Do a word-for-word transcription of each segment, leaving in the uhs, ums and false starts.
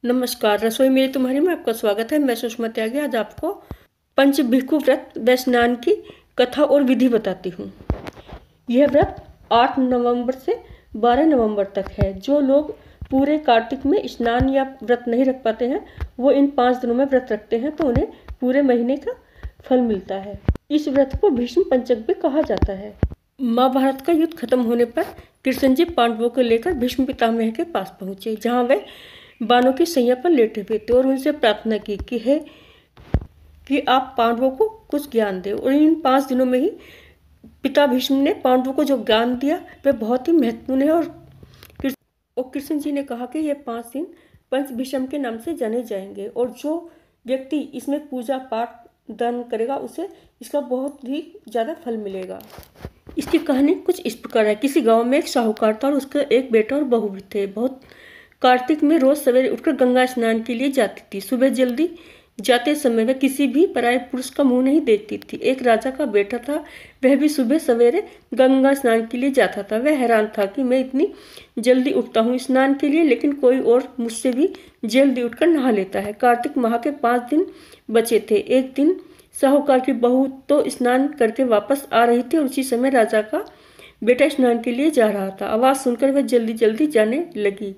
नमस्कार, रसोई मेरी तुम्हारी में आपका स्वागत है। मैं सुषमा त्यागी आज आपको पंच भिक्षु व्रत व स्नान की कथा और विधि बताती हूँ। यह व्रत आठ नवंबर से बारह नवंबर तक है। जो लोग पूरे कार्तिक में स्नान या व्रत नहीं रख पाते हैं वो इन पाँच दिनों में व्रत रखते हैं तो उन्हें पूरे महीने का फल मिलता है। इस व्रत को भीष्म पंचक भी कहा जाता है। महाभारत का युद्ध खत्म होने पर कृष्ण जी पांडवों को लेकर भीष्म पितामह के पास पहुंचे, जहां वे बाणों की सैया पर लेटे हुए थे और उनसे प्रार्थना की कि है कि आप पांडवों को कुछ ज्ञान दें। और इन पाँच दिनों में ही पिता भीष्म ने पांडवों को जो ज्ञान दिया वह बहुत ही महत्वपूर्ण है। और और कृष्ण जी ने कहा कि ये पाँच दिन पंच भीष्म के नाम से जाने जाएंगे और जो व्यक्ति इसमें पूजा पाठ दान करेगा उसे इसका बहुत ही ज़्यादा फल मिलेगा। इसकी कहानी कुछ इस प्रकार है। किसी गांव में एक साहूकार था और उसका एक बेटा और बहू भी थे। बहुत कार्तिक में रोज सवेरे उठकर गंगा स्नान के लिए जाती थी। सुबह जल्दी जाते समय वह किसी भी पराये पुरुष का मुंह नहीं देखती थी। एक राजा का बेटा था, वह भी सुबह सवेरे गंगा स्नान के लिए जाता था। वह हैरान था कि मैं इतनी जल्दी उठता हूँ स्नान के लिए, लेकिन कोई और मुझसे भी जल्दी उठकर नहा लेता है। कार्तिक माह के पाँच दिन बचे थे। एक दिन साहूकार की बहू तो स्नान करके वापस आ रही थी और उसी समय राजा का बेटा स्नान के लिए जा रहा था। आवाज सुनकर वह जल्दी जल्दी जाने लगी,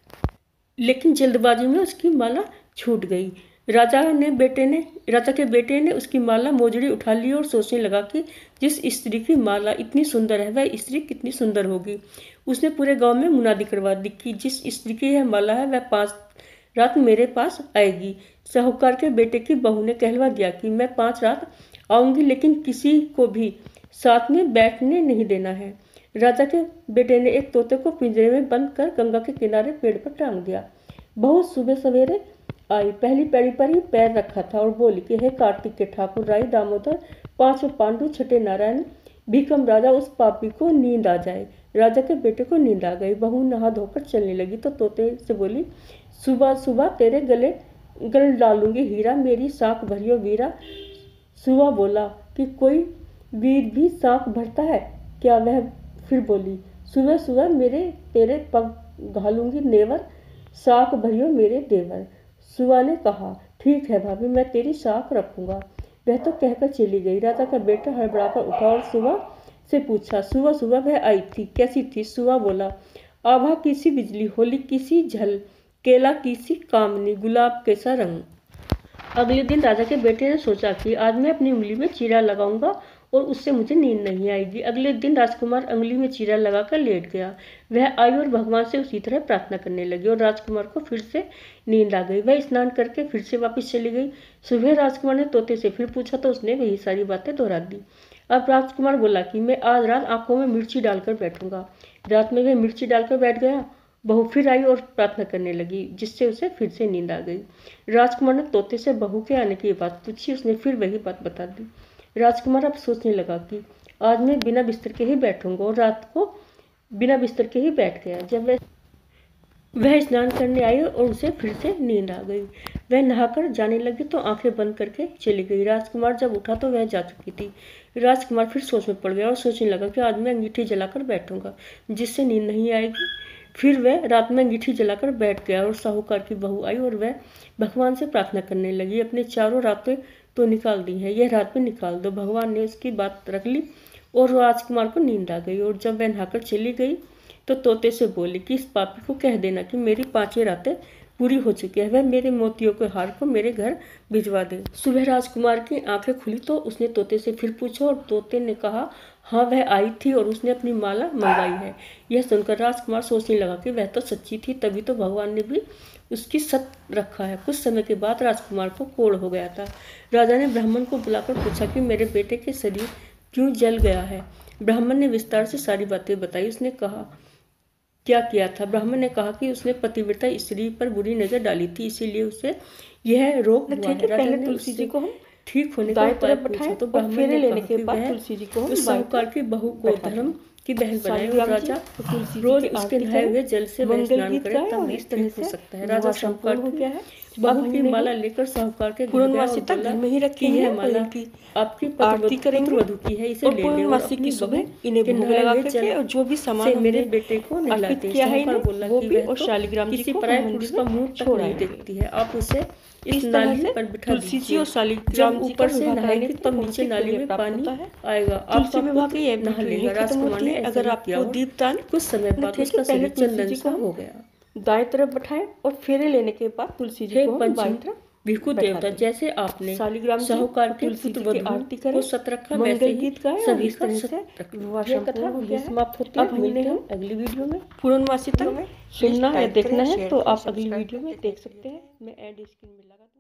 लेकिन जल्दबाजी में उसकी माला छूट गई। राजा ने बेटे ने राजा के बेटे ने उसकी माला मोजड़ी उठा ली और सोचने लगा कि जिस स्त्री की माला इतनी सुंदर है वह स्त्री कितनी सुंदर होगी। उसने पूरे गांव में मुनादी करवा दी कि जिस स्त्री की यह माला है वह पाँच रात मेरे पास आएगी। साहूकार के बेटे की बहू ने कहलवा दिया कि मैं पाँच रात आऊंगी, लेकिन किसी को भी साथ में बैठने नहीं देना है। राजा के बेटे ने एक तोते को पिंजरे में बंद कर गंगा के किनारे पेड़ पर टांग दिया। बहू सुबह सवेरे आई, पहली पैड़ी पर ही पैर रखा था और बोली कि हे कार्तिक के ठाकुर, राई दामोदर, पांचों पांडु, छठे नारायण, भीकम राजा, उस पापी को नींद आ जाए। राजा के बेटे को नींद आ गई। बहू नहा धोकर चलने लगी तो तोते से बोली, सुबह सुबह तेरे गले गल डालूंगी हीरा, मेरी साख भरियो वीरा। सुबह बोला कि कोई वीर भी साख भरता है क्या? वह फिर बोली, सुबह सुबह मेरे तेरे पग घालूंगी नेवर, साख भरियो मेरे देवर। सुबह ने कहा, ठीक है भाभी, मैं तेरी साख रखूंगा। वह तो कहकर चली गई। राजा का बेटा हड़बड़ाकर उठा और सुबह से पूछा, सुबह सुबह वह आई थी, कैसी थी? सुबह बोला, आभा की सी बिजली, होली की सी झल, केला की सी कामनी, गुलाब कैसा रंग। अगले दिन राजा के बेटे ने सोचा कि आज मैं अपनी उंगली में चीरा लगाऊंगा और उससे मुझे नींद नहीं आएगी। अगले दिन राजकुमार अंगुली में चीरा लगाकर लेट गया। वह आई और भगवान से उसी तरह प्रार्थना करने लगी और राजकुमार को फिर से नींद आ गई। वह स्नान करके फिर से वापस चली गई। सुबह राजकुमार ने तोते से फिर पूछा तो उसने वही सारी बातें दोहरा दी। अब राजकुमार बोला कि मैं आज रात आंखों में मिर्ची डालकर बैठूंगा। रात में वह मिर्ची डालकर बैठ गया। बहू फिर आई और प्रार्थना करने लगी, जिससे उसे फिर से नींद आ गई। राजकुमार ने तोते से बहू के आने की बात पूछी। उसने फिर वही बात बता दी। राजकुमार अब सोचने लगा कि आज मैं बिना बिस्तर के ही बैठूंगा और रात को बिना बिस्तर के ही बैठ गया। जब वह वह स्नान करने आई और उसे फिर से नींद आ गई। वह नहाकर जाने लगी तो आंखें बंद करके चली गई। राजकुमार जब उठा तो वह जा चुकी थी। राजकुमार फिर सोच में पड़ गया और सोचने लगा कि आज मैं अंगीठी जलाकर बैठूंगा, जिससे नींद नहीं आएगी। फिर वह रात में अंगीठी जलाकर बैठ गया और साहूकार की बहू आई और वह भगवान से प्रार्थना करने लगी, अपने चारों रातें तो निकाल दी है, यह रात में निकाल दो। भगवान ने उसकी बात रख ली और राजकुमार को नींद आ गई। और जब वह नहाकर चली गई तो तोते से बोली कि इस पापी को कह देना कि मेरी पांचों रातें पूरी हो चुकी है, वह मेरे मोतियों के हार को मेरे घर भिजवा दे। सुबह राजकुमार की आंखें खुली तो उसने तोते से फिर पूछा और तोते ने कहा, हाँ वह आई थी और उसने अपनी माला मंगवाई है। यह सुनकर राजकुमार सोचने लगा कि वह तो सच्ची थी, तभी तो भगवान ने भी उसकी सत रखा है। कुछ समय के बाद राजकुमार को कोढ़ हो गया था। राजा ने ब्राह्मण को बुलाकर पूछा कि मेरे बेटे के शरीर क्यों जल गया है। ब्राह्मण ने विस्तार से सारी बातें बताई। उसने कहा क्या किया था। ब्राह्मण ने कहा कि उसने पतिव्रता स्त्री पर बुरी नजर डाली थी, इसीलिए उसे यह रोग हुआ है। राजा ने तुलसी जी को हम ठीक होने का उपाय पूछा तो ब्राह्मण ने लेने के बाद तुलसी जी को साहूकार की बहू को धर्म की बहन बनाई और राजा रोज उसके नहाए हुए जल से वह स्नान करे तब इस तरह हो सकता है। राजा साहूकार को बहू की माला लेकर साहूकार के घर गया और पूर्णमासी तक बोला घर में ही रखी कि है यह और माला इनकी आपकी आरती करेंगे पुत्रवधू की है, इसे और ले ले और पूर्णमासी अपनी की बहू सुबह इन्हें के भोग नहाए लगा हुए करके जल और जो भी सामान से मेरे हमने बेटे को अर्पित नहलाते। किया है साहूकार इन्हें, बोला वो कि भी वह और तो शालिग्राम जी किसी को पराये मंदिर पुरुष में का मुंह तक छोड़ नहीं आएंगे। देखती है, आप उसे इस इस तरह नाली से पर बिठा तुलसी जी और दीजिए। शालिग्राम जब जी का ऊपर से विवाह नहाएगी करने तब से नीचे बहुत नाली ही में प्राप्त पानी होता है। आएगा, तुलसी आपका विवाह की यह पुत्र नहा विधि लेगा। यहीं खत्म राजकुमार होती ने है। ऐसा अगर ही किया आपको और दीपदान कुछ समय बाद थे उसका कि पहले शरीर तुलसी चंदन जी सा को हो हम गया। दाएं तरफ बैठाएं और फेरे लेने के बाद तुलसी जी हे को हम पंच बाईं तरफ भिक्खु बैठा देवता, दें। जैसे आपने शालिग्राम जी साहूकार और के तुलसी पुत्र जी की वधू आरती को करें, सत रखा, वैसे मंगल ही गीत गाएं और सभी इस का तरह सत से रखें। विवाह यह संपूर्ण कथा हो यहीं गया है। समाप्त होती अब है। मिलते मिलते हैं हैं अगली वीडियो में। पूर्णमासी तक में सुनना या टाइप करें, देखना है शेयर तो करें, आप अगली सब्सक्राइब वीडियो में करें। देख सकते हैं। मैं एंड स्क्रीन में लगा दूँ।